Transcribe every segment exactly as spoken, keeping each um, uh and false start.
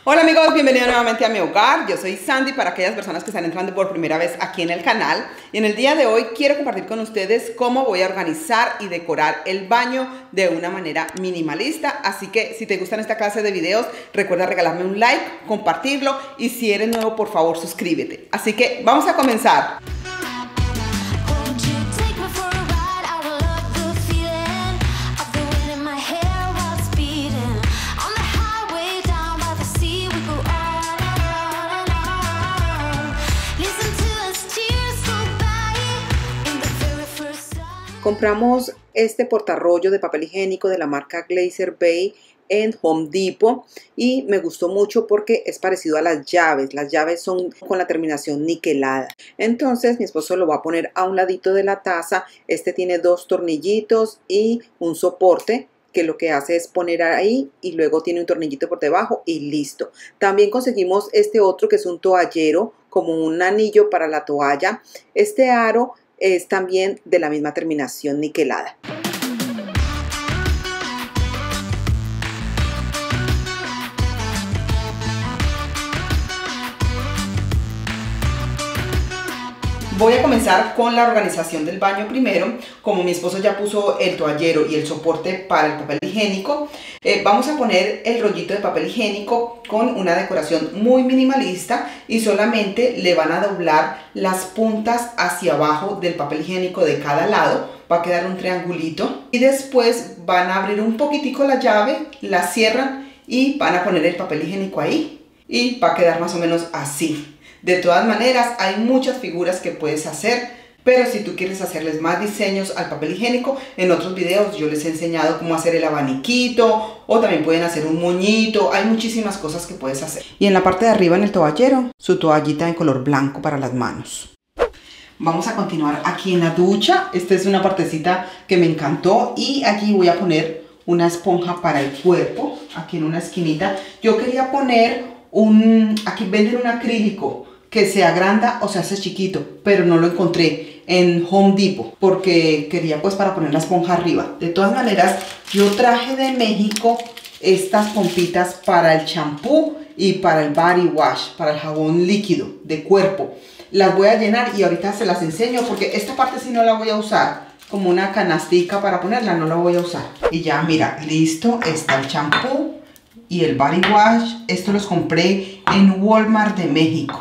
Hola amigos, bienvenidos nuevamente a mi hogar. Yo soy Sandy para aquellas personas que están entrando por primera vez aquí en el canal. Y en el día de hoy quiero compartir con ustedes cómo voy a organizar y decorar el baño de una manera minimalista. Así que si te gustan esta clase de videos, recuerda regalarme un like, compartirlo y si eres nuevo, por favor suscríbete. Así que vamos a comenzar. Compramos este portarrollo de papel higiénico de la marca Glacier Bay en Home Depot y me gustó mucho porque es parecido a las llaves. Las llaves son con la terminación niquelada. Entonces mi esposo lo va a poner a un ladito de la taza. Este tiene dos tornillitos y un soporte que lo que hace es poner ahí y luego tiene un tornillito por debajo y listo. También conseguimos este otro que es un toallero, como un anillo para la toalla. Este aro es también de la misma terminación niquelada. Voy a comenzar con la organización del baño primero. Como mi esposo ya puso el toallero y el soporte para el papel higiénico, eh, vamos a poner el rollito de papel higiénico con una decoración muy minimalista y solamente le van a doblar las puntas hacia abajo del papel higiénico de cada lado. Va a quedar un triangulito y después van a abrir un poquitico la llave, la cierran y van a poner el papel higiénico ahí y va a quedar más o menos así. De todas maneras, hay muchas figuras que puedes hacer, pero si tú quieres hacerles más diseños al papel higiénico, en otros videos yo les he enseñado cómo hacer el abaniquito o también pueden hacer un moñito. Hay muchísimas cosas que puedes hacer. Y en la parte de arriba, en el toallero, su toallita en color blanco para las manos. Vamos a continuar aquí en la ducha. Esta es una partecita que me encantó y aquí voy a poner una esponja para el cuerpo, aquí en una esquinita. Yo quería poner un, aquí venden un acrílico que se agranda o se hace chiquito, pero no lo encontré en Home Depot porque quería pues para poner la esponja arriba. De todas maneras, yo traje de México estas pompitas para el champú y para el body wash, para el jabón líquido de cuerpo. Las voy a llenar y ahorita se las enseño porque esta parte sí no la voy a usar como una canastica para ponerla, no la voy a usar. Y ya mira, listo, está el champú y el body wash. Esto los compré en Walmart de México.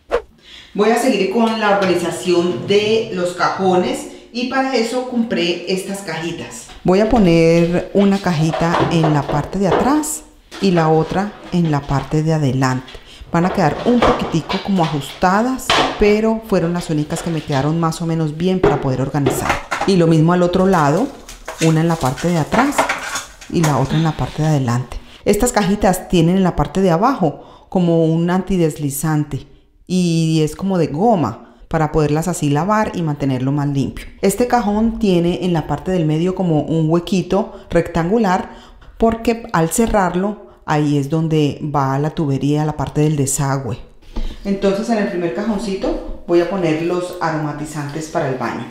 Voy a seguir con la organización de los cajones y para eso compré estas cajitas. Voy a poner una cajita en la parte de atrás y la otra en la parte de adelante. Van a quedar un poquitico como ajustadas, pero fueron las únicas que me quedaron más o menos bien para poder organizar. Y lo mismo al otro lado, una en la parte de atrás y la otra en la parte de adelante. Estas cajitas tienen en la parte de abajo como un antideslizante y es como de goma para poderlas así lavar y mantenerlo más limpio. Este cajón tiene en la parte del medio como un huequito rectangular porque al cerrarlo ahí es donde va la tubería, la parte del desagüe. Entonces en el primer cajoncito voy a poner los aromatizantes para el baño.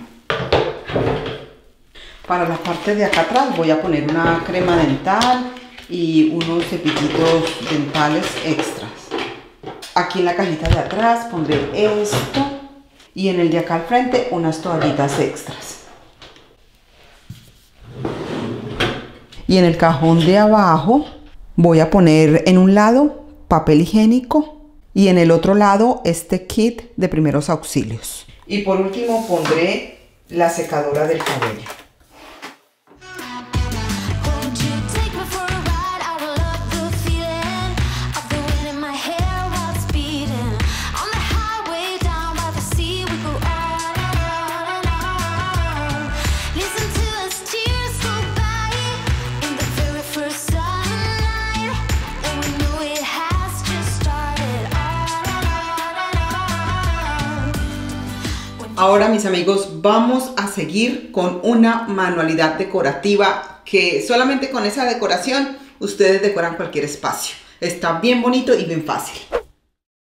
Para la parte de acá atrás voy a poner una crema dental y unos cepillitos dentales extras. Aquí en la cajita de atrás pondré esto y en el de acá al frente unas toallitas extras. Y en el cajón de abajo voy a poner en un lado papel higiénico y en el otro lado este kit de primeros auxilios. Y por último pondré la secadora del cabello. Ahora mis amigos, vamos a seguir con una manualidad decorativa que solamente con esa decoración ustedes decoran cualquier espacio. Está bien bonito y bien fácil.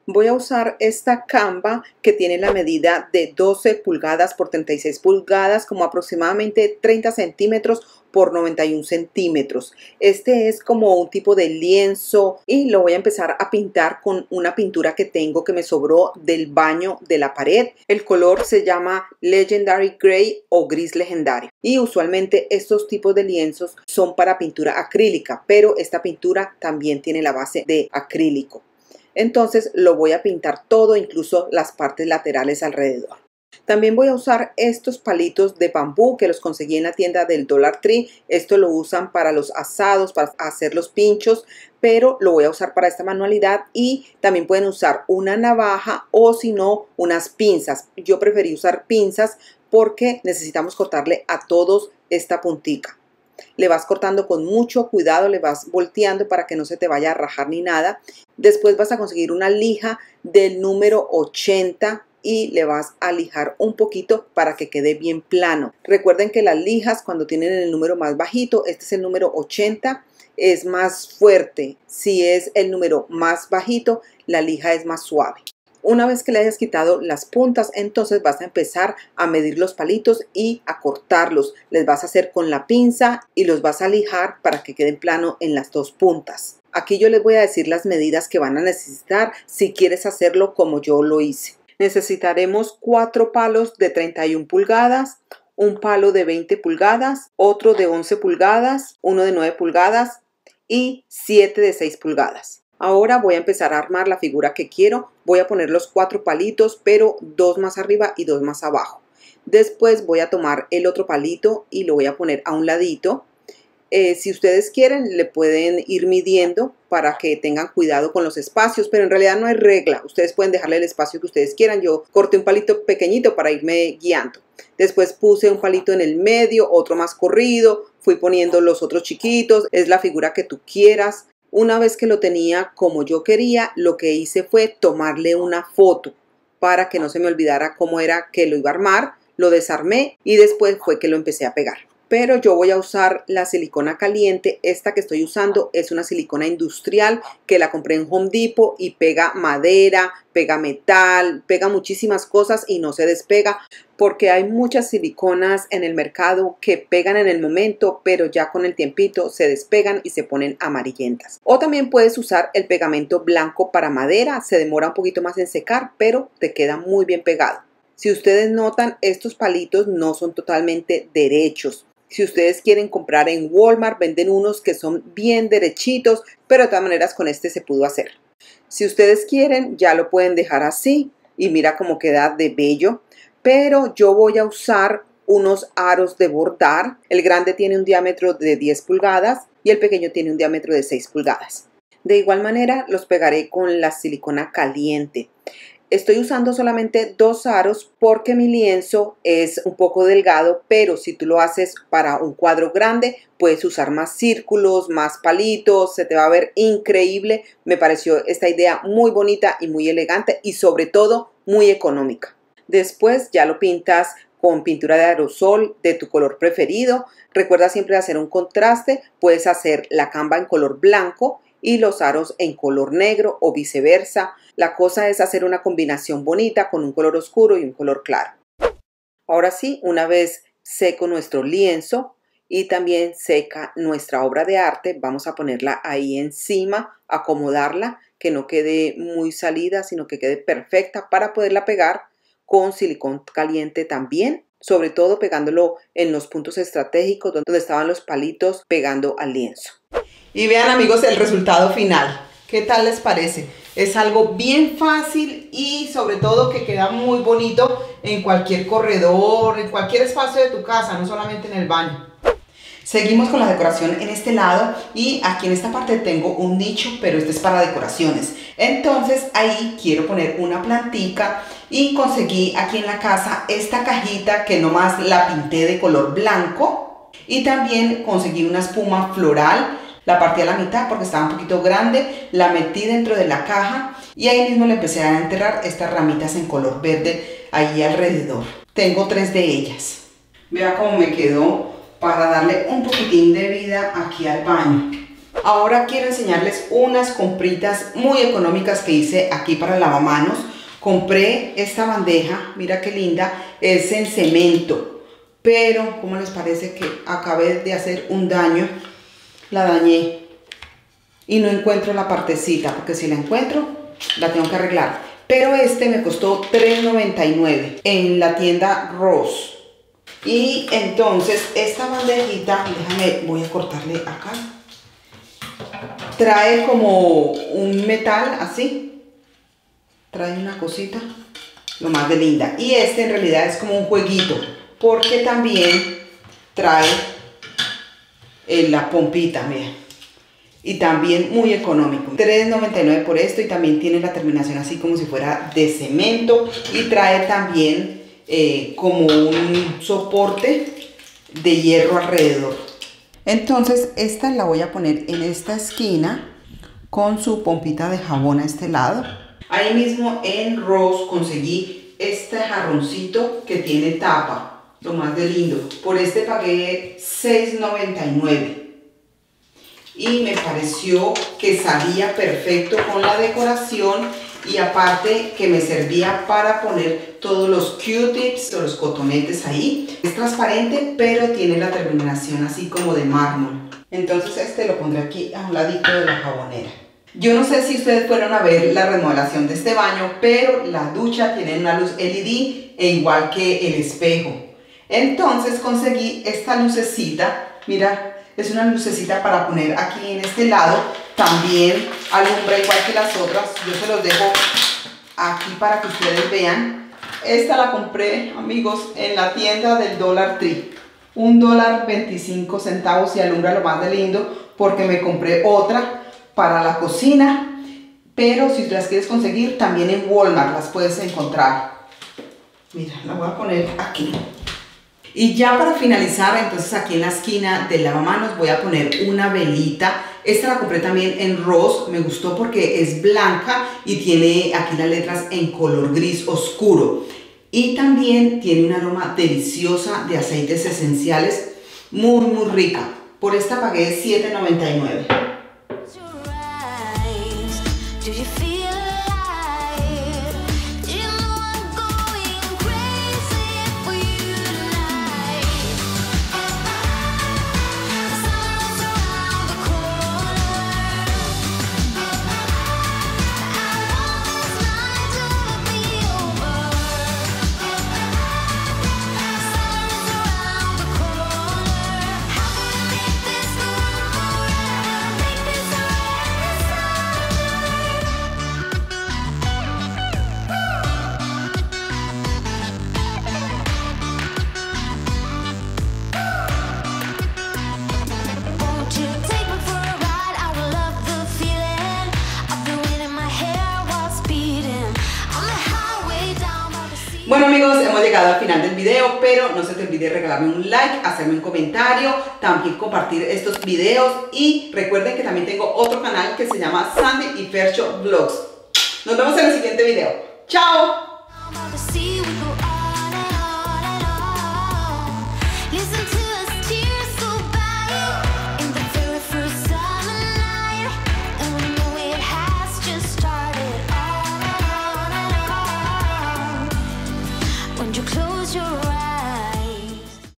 Voy a usar esta Canva que tiene la medida de doce pulgadas por treinta y seis pulgadas, como aproximadamente treinta centímetros por noventa y uno centímetros. Este es como un tipo de lienzo y lo voy a empezar a pintar con una pintura que tengo que me sobró del baño de la pared. El color se llama Legendary Gray o gris legendario, y usualmente estos tipos de lienzos son para pintura acrílica, pero esta pintura también tiene la base de acrílico. Entonces lo voy a pintar todo, incluso las partes laterales alrededor. También voy a usar estos palitos de bambú que los conseguí en la tienda del Dollar Tree. Esto lo usan para los asados, para hacer los pinchos, pero lo voy a usar para esta manualidad. Y también pueden usar una navaja o si no unas pinzas. Yo preferí usar pinzas porque necesitamos cortarle a todos esta puntica. Le vas cortando con mucho cuidado, le vas volteando para que no se te vaya a rajar ni nada. Después vas a conseguir una lija del número ochenta y le vas a lijar un poquito para que quede bien plano. Recuerden que las lijas, cuando tienen el número más bajito, este es el número ochenta, es más fuerte. Si es el número más bajito, la lija es más suave. Una vez que le hayas quitado las puntas, entonces vas a empezar a medir los palitos y a cortarlos. Les vas a hacer con la pinza y los vas a lijar para que queden plano en las dos puntas. Aquí yo les voy a decir las medidas que van a necesitar si quieres hacerlo como yo lo hice. Necesitaremos cuatro palos de treinta y una pulgadas, un palo de veinte pulgadas, otro de once pulgadas, uno de nueve pulgadas y siete de seis pulgadas. Ahora voy a empezar a armar la figura que quiero. Voy a poner los cuatro palitos, pero dos más arriba y dos más abajo. Después voy a tomar el otro palito y lo voy a poner a un ladito. Eh, si ustedes quieren, le pueden ir midiendo para que tengan cuidado con los espacios, pero en realidad no hay regla. Ustedes pueden dejarle el espacio que ustedes quieran. Yo corté un palito pequeñito para irme guiando. Después puse un palito en el medio, otro más corrido. Fui poniendo los otros chiquitos. Es la figura que tú quieras. Una vez que lo tenía como yo quería, lo que hice fue tomarle una foto para que no se me olvidara cómo era que lo iba a armar. Lo desarmé y después fue que lo empecé a pegar. Pero yo voy a usar la silicona caliente. Esta que estoy usando es una silicona industrial que la compré en Home Depot y pega madera, pega metal, pega muchísimas cosas y no se despega, porque hay muchas siliconas en el mercado que pegan en el momento, pero ya con el tiempito se despegan y se ponen amarillentas. O también puedes usar el pegamento blanco para madera. Se demora un poquito más en secar, pero te queda muy bien pegado. Si ustedes notan, estos palitos no son totalmente derechos. Si ustedes quieren comprar en Walmart, venden unos que son bien derechitos, pero de todas maneras con este se pudo hacer. Si ustedes quieren, ya lo pueden dejar así y mira cómo queda de bello. Pero yo voy a usar unos aros de bordar. El grande tiene un diámetro de diez pulgadas y el pequeño tiene un diámetro de seis pulgadas. De igual manera los pegaré con la silicona caliente. Estoy usando solamente dos aros porque mi lienzo es un poco delgado, pero si tú lo haces para un cuadro grande, puedes usar más círculos, más palitos, se te va a ver increíble. Me pareció esta idea muy bonita y muy elegante y sobre todo muy económica. Después ya lo pintas con pintura de aerosol de tu color preferido. Recuerda siempre hacer un contraste. Puedes hacer la Canva en color blanco y los aros en color negro o viceversa. La cosa es hacer una combinación bonita con un color oscuro y un color claro. Ahora sí, una vez seco nuestro lienzo y también seca nuestra obra de arte, vamos a ponerla ahí encima, acomodarla, que no quede muy salida, sino que quede perfecta para poderla pegar con silicón caliente también, sobre todo pegándolo en los puntos estratégicos donde estaban los palitos pegando al lienzo. Y vean, amigos, el resultado final. ¿Qué tal les parece? Es algo bien fácil y sobre todo que queda muy bonito en cualquier corredor, en cualquier espacio de tu casa, no solamente en el baño. Seguimos con la decoración en este lado y aquí en esta parte tengo un nicho, pero este es para decoraciones. Entonces ahí quiero poner una plantica y conseguí aquí en la casa esta cajita que nomás la pinté de color blanco y también conseguí una espuma floral. La partí a la mitad porque estaba un poquito grande, la metí dentro de la caja y ahí mismo le empecé a enterrar estas ramitas en color verde ahí alrededor. Tengo tres de ellas. Vea cómo me quedó para darle un poquitín de vida aquí al baño. Ahora quiero enseñarles unas compritas muy económicas que hice aquí para el lavamanos. Compré esta bandeja, mira qué linda, es en cemento, pero ¿cómo les parece que acabé de hacer un daño? La dañé y no encuentro la partecita, porque si la encuentro la tengo que arreglar. Pero este me costó tres noventa y nueve en la tienda Ross. Y entonces esta bandejita, déjame, voy a cortarle acá. Trae como un metal así. Trae una cosita, lo más de linda. Y este en realidad es como un jueguito, porque también trae eh, la pompita, miren. Y también muy económico, tres noventa y nueve por esto, y también tiene la terminación así como si fuera de cemento, y trae también eh, como un soporte de hierro alrededor. Entonces esta la voy a poner en esta esquina con su pompita de jabón a este lado. Ahí mismo en Ross conseguí este jarroncito que tiene tapa, lo más de lindo. Por este pagué seis noventa y nueve. Y me pareció que salía perfecto con la decoración, y aparte que me servía para poner todos los Q-tips o los cotonetes ahí. Es transparente, pero tiene la terminación así como de mármol. Entonces este lo pondré aquí a un ladito de la jabonera. Yo no sé si ustedes fueron a ver la remodelación de este baño, pero la ducha tiene una luz L E D e igual que el espejo. Entonces conseguí esta lucecita, mira. Es una lucecita para poner aquí en este lado. También alumbra igual que las otras. Yo se los dejo aquí para que ustedes vean. Esta la compré, amigos, en la tienda del Dollar Tree. Un dólar veinticinco centavos y alumbra lo más de lindo, porque me compré otra para la cocina. Pero si las quieres conseguir, también en Walmart las puedes encontrar. Mira, la voy a poner aquí. Y ya para finalizar, entonces aquí en la esquina del lavamanos voy a poner una velita. Esta la compré también en Ross, me gustó porque es blanca y tiene aquí las letras en color gris oscuro. Y también tiene un aroma deliciosa de aceites esenciales, muy muy rica. Por esta pagué siete noventa y nueve. Bueno amigos, hemos llegado al final del video, pero no se te olvide regalarme un like, hacerme un comentario, también compartir estos videos, y recuerden que también tengo otro canal que se llama Sandy y Fercho Vlogs. Nos vemos en el siguiente video. ¡Chao!